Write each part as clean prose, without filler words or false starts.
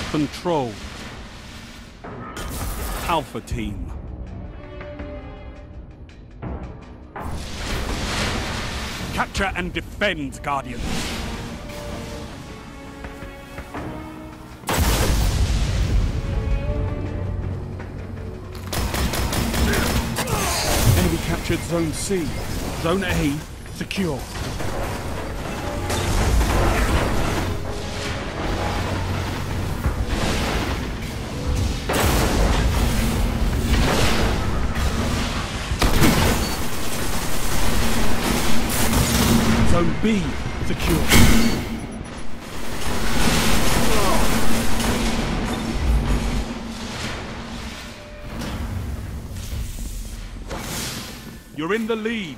Control. Alpha Team. Capture and defend, Guardians. Enemy captured Zone C. Zone A secure. Zone B secure. You're in the lead.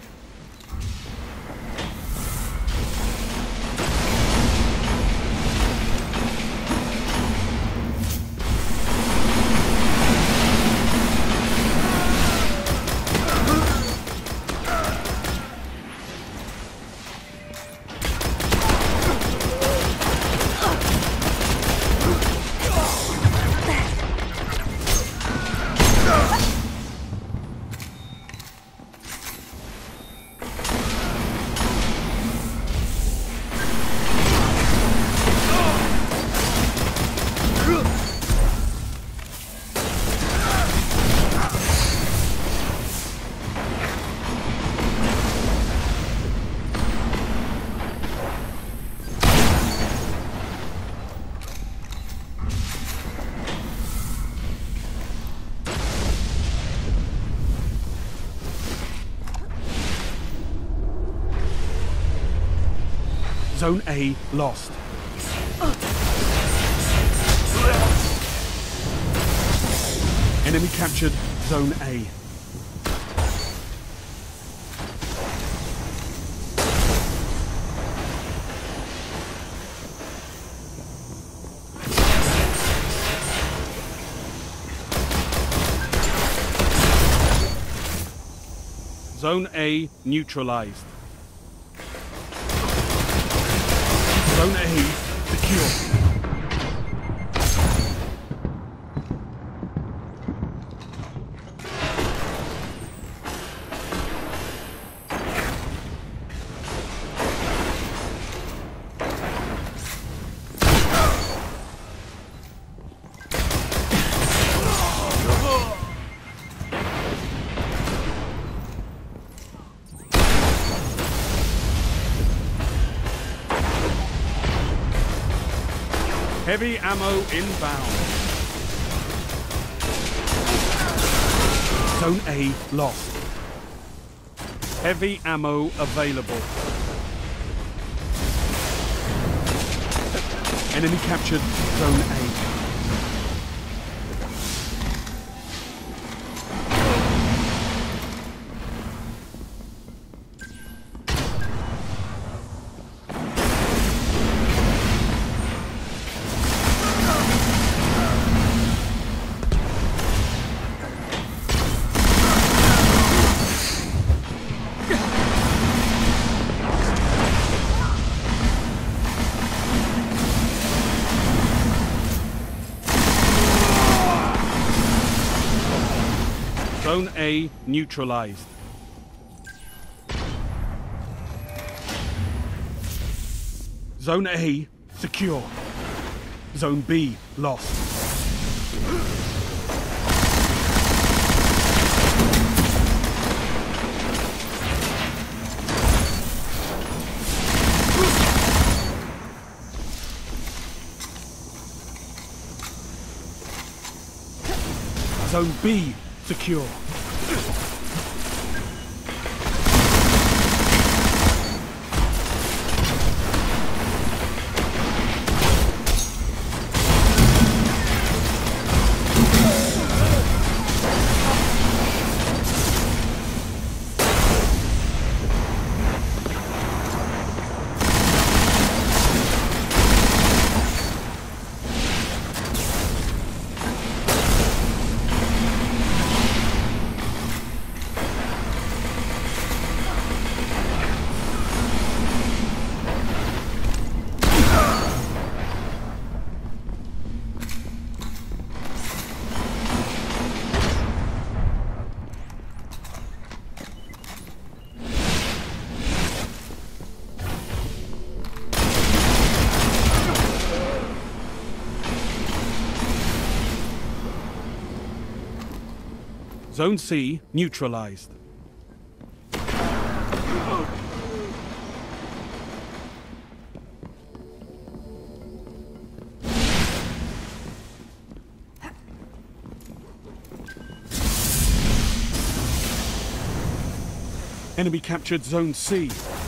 Zone A lost. Enemy captured Zone A. Zone A neutralized. Zone A secure. Heavy ammo inbound. Zone A lost. Heavy ammo available. Enemy captured Zone A. Zone A neutralized. Zone A secure. Zone B lost. Zone B secure. Zone C neutralized. Enemy captured Zone C.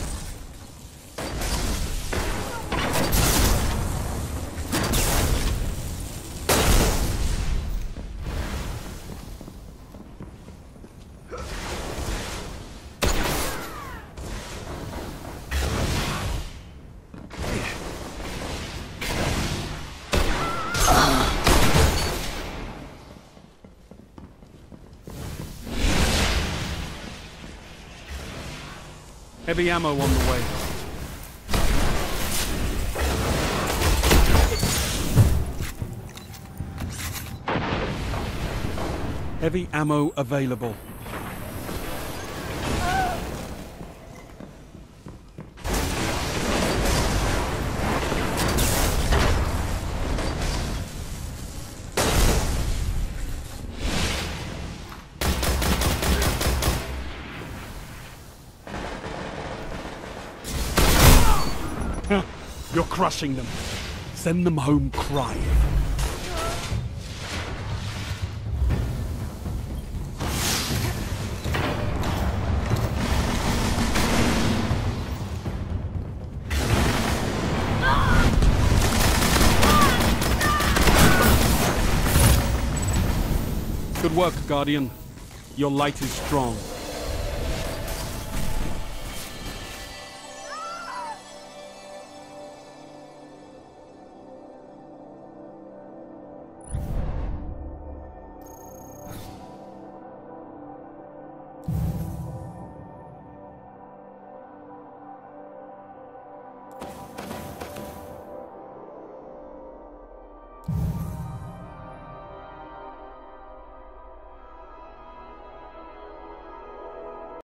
Heavy ammo on the way. Heavy ammo available. You're crushing them. Send them home crying. Good work, Guardian. Your light is strong.